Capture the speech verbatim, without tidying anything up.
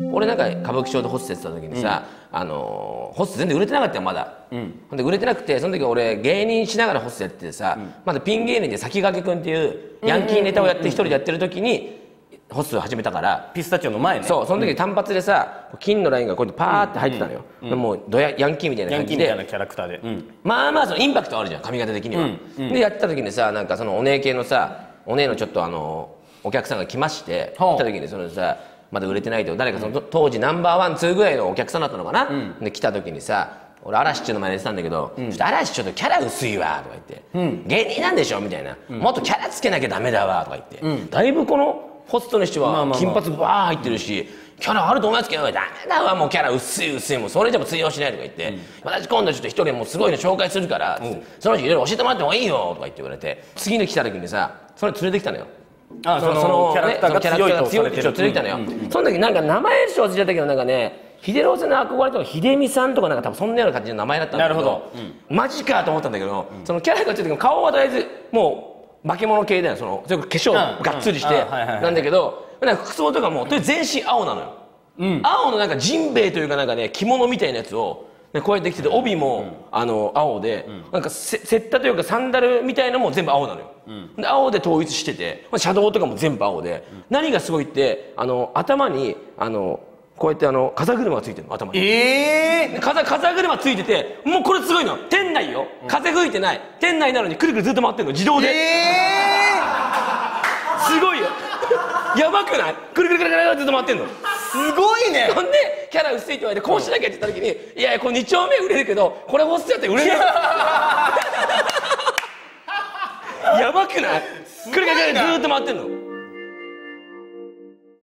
俺なんか歌舞伎町でホストやってた時にさ、うん、あのー、ホスト全然売れてなかったよまだ、うん、で売れてなくてその時俺芸人しながらホストやっててさ、うん、まだピン芸人で先駆くんっていうヤンキーネタをやって一人でやってる時にホストを始めたから、 ピスタチオの前ね。 そう、その時単発でさ、金のラインがこうやってパーって入ってたのよ、うんうん、もうドヤヤンキーみたいな感じで、 ヤンキーみたいなキャラクターで、うん、 まあまあそのインパクトあるじゃん髪型的には、うんうん、でやってた時にさ、なんかそのお姉系のさ、お姉のちょっとあのお客さんが来まして来た時にそのさ、まだ売れてないと誰かその、うん、当時ナンバーワンツーぐらいのお客さんだったのかな、うん、で来た時にさ、俺嵐っちゅうの前で言ってたんだけど、うん、ちょっと嵐ちょっとキャラ薄いわとか言って、うん、芸人なんでしょみたいな、うん、もっとキャラつけなきゃダメだわとか言って、うん、だいぶこのホストの人は金髪バー入ってるし、キャラあると思いますけど、ダメだわもうキャラ薄い薄いもうそれじゃも通用しないとか言って、うん、私今度ちょっと一人もうすごいの紹介するから、うん、その人いろいろ教えてもらってもいいよとか言って言われて、次に来た時にさ、それ連れてきたのよ。 ああ、そのそのキャラクターが強いとされてる連れてきたのよ。その時なんか名前忘れちゃったけど、なんかね、秀郎さんの憧れとか秀美さんとかなんか多分そんなような感じの名前だったんだけど、なるほど、うん、マジかと思ったんだけど、うん、そのキャラがついてる顔はとりあえずもう化け物系だよ、そのそれ化粧がっつりしてなんだけど、なんか服装とかもとりあえず全身青なのよ、うん、青のなんかジンベエというかなんかね着物みたいなやつを、ね、こうやって着てて帯も、うん、あの青で、うん、なんかセッタというかサンダルみたいなのも全部青なのよ、うん、で青で統一しててシャドウとかも全部青で、うん、何がすごいってあの頭にあのこうやってあの風車がついてるの頭に。ええー、風風車ついてて、もうこれすごいの、店内よ、風吹いてない店内なのにくるくるずっと回ってるの自動で。えー、すごいよやばくない？くるくるくるくるずっと回ってんの。 すごいね。 ほんでキャラ薄いって言われてこうしなきゃって言った時に、いやいやこれに丁目売れるけどこれホストやって売れないやばくない？くるくるくるずっと回ってんの。